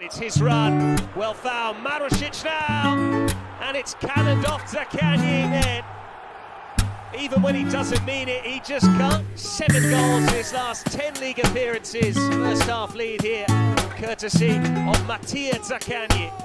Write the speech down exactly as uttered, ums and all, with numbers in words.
It's his run, well found, Marusic now, and it's cannoned off Zaccagni net. Even when he doesn't mean it, he just can't. Seven goals in his last ten league appearances. First half lead here, courtesy of Mattia Zaccagni.